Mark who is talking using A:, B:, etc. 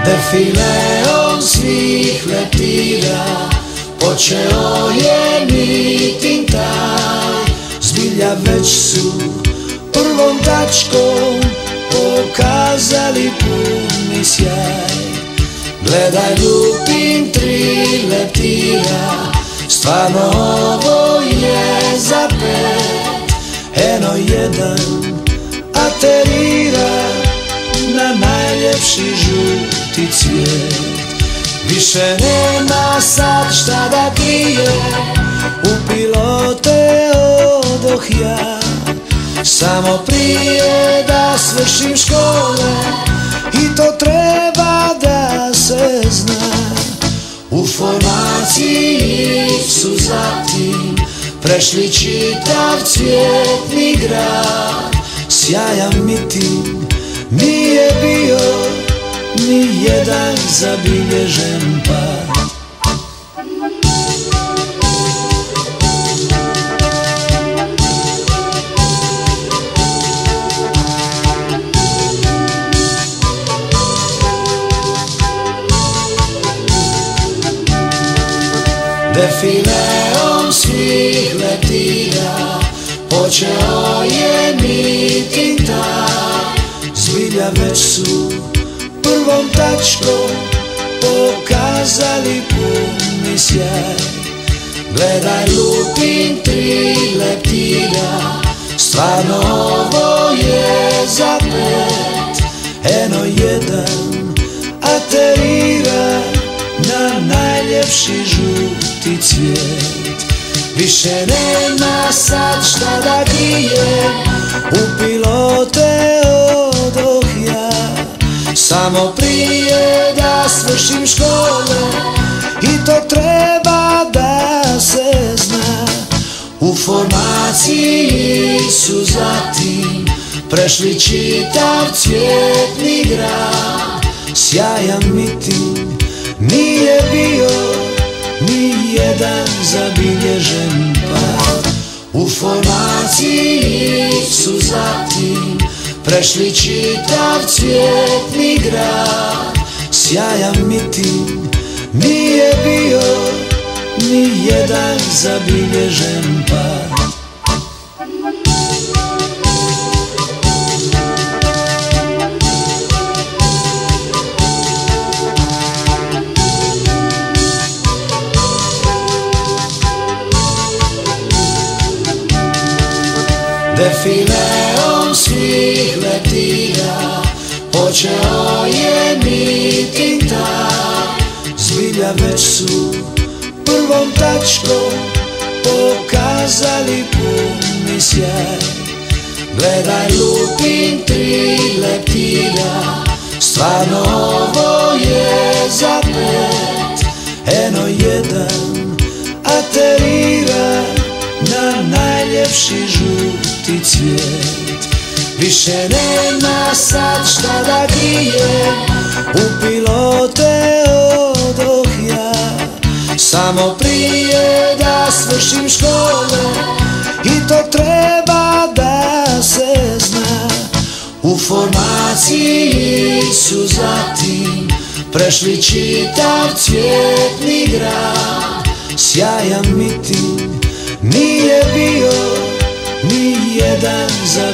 A: Defileom svih leptira počeo je miting taj. Zbilja već su prvom tačkom pokazali puni sjaj. Gledaj, lupim 3 leptira, stvarno ovo je za 5. Eno jedan aterira na najljepši žuti cvijet. Više nema sad šta da krije, u pilote odoh ja. Samo prije da svršim škole i to treba da se zna. U formaciji su zatim prešli čitav cvjetni grad. Sjajan miting, nije bio ni jedan zabilježen pad. Defileom svih leptira počeo je miting taj. Zbilja već su prvom tačkom pokazali puni sjaj. Gledaj, lupim 3 leptira, stvarno ovo je za 5. Eno jedan aterira na najljepši žuti cvijet. Više nema sad šta da krije, u pilote odoh ja. Samo prije da svršim škole i to treba da se zna. U formaciji su zatim prešli čitav cvjetni grad. Sjajan miting, nije bio ni jedan zabilježen pad. U formaciji su zatim prešli čitav cvjetni grad. Sjajan miting, nije bio ni jedan zabilježen pad. Defileom svih leptira počeo je miting taj. Zbilja već su prvom tačkom pokazali puni sjaj. Gledaj, lupim 3 leptira, stvarno ovo je za 5. Eno jedan aterira na najljepši žuti cvijet. Više nema sad šta da krije, u pilote odoh ja. Samo prije da svršim škole i to treba da se zna. U formaciji su zatim prešli čitav cvjetni grad. Sjajan miting, nije bio ni jedan za